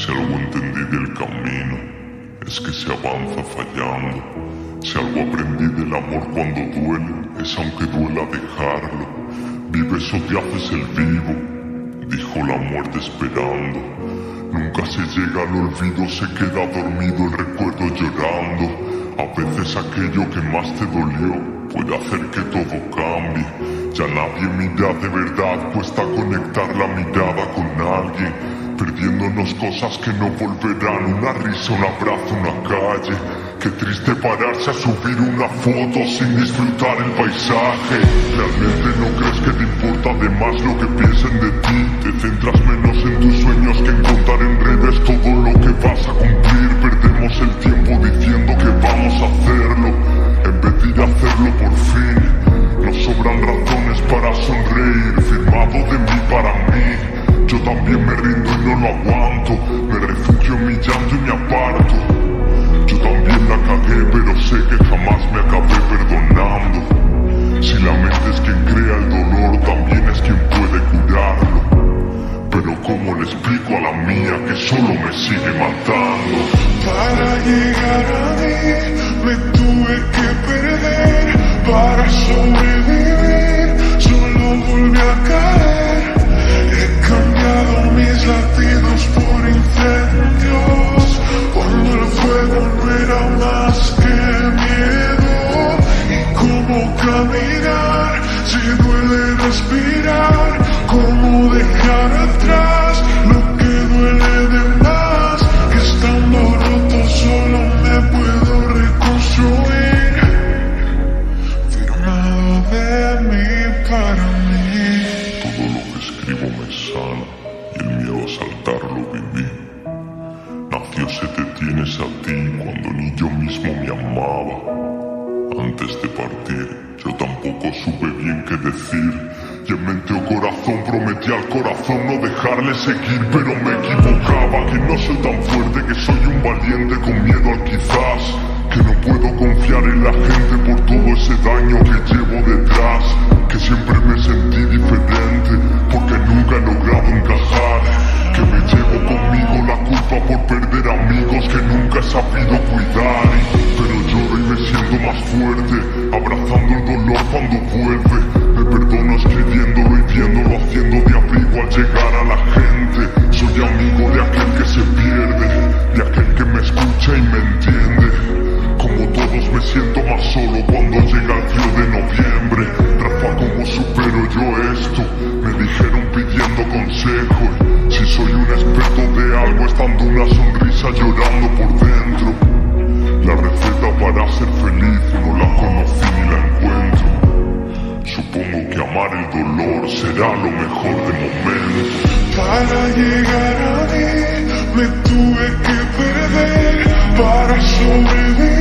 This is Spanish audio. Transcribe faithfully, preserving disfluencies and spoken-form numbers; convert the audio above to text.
Si algo entendí del camino, es que se avanza fallando. Si algo aprendí del amor cuando duele, es aunque duela dejarlo. Vives o te haces el vivo, dijo la muerte esperando. Nunca se llega al olvido, se queda dormido el recuerdo llorando. A veces aquello que más te dolió puede hacer que todo cambie. Ya nadie mira de verdad, cuesta conectar la mirada con alguien, perdiéndonos cosas que no volverán. Una risa, un abrazo, una calle. Qué triste pararse a subir una foto sin disfrutar el paisaje. ¿Realmente no crees que te importa de más lo que piensen de ti? Te centras menos en tus sueños que en contar en redes todo lo que vas a cumplir. Perdemos el tiempo diciendo que vamos a hacerlo, en vez de ir a hacerlo por fin. Nos sobran razones para sonreír, firmado de mí para mí. Yo también me rindo y no lo aguanto, me refugio en mi llanto y me aparto. Yo también la cagué, pero sé que jamás me acabé perdonando. Si la mente es quien crea el dolor, también es quien puede curarlo. Pero ¿cómo le explico a la mía que solo me sigue matando? Para llegar a mí me tuve que perder, para sobrevivir solo volví a caer. He cambiado mis latidos por incendios, cuando el fuego no era más que miedo. Y cómo caminar si duele respirar, cómo dejar atrás lo que duele de más, que estando roto solo me puedo reconstruir. Firmado de mí para mí. Todo lo que escribo me sana y el miedo a saltarlo viví. Nació Se te tienes a ti cuando ni yo mismo me amaba. Antes de partir yo tampoco supe bien qué decir, y en mente o corazón prometí al corazón no dejarle seguir. Pero me equivocaba, que no soy tan fuerte, que soy un valiente con miedo al quizás, que no puedo confiar en la gente por todo ese daño que llevo detrás, que siempre me sentí diferente porque nunca he logrado encajar, que me llevo conmigo la culpa por perder amigos que nunca he sabido cuidar. Pero lloro y me siento más fuerte, abrazando el dolor cuando vuelve. Me perdono escribiéndolo y viéndolo, haciendo de abrigo al llegar a la gente. Soy amigo de aquel que se pierde, de aquel que me escucha y me entiende. Como todos me siento más solo cuando llega el frío de noviembre. Rafa, ¿cómo supero yo esto? Me dijeron pidiendo consejos. Si soy un experto de algo, estando una sonrisa llorando por dentro. La receta para ser feliz no la conocí ni la encuentro. Supongo que amar el dolor será lo mejor de momento. Para llegar a mí me tuve que perder, para sobrevivir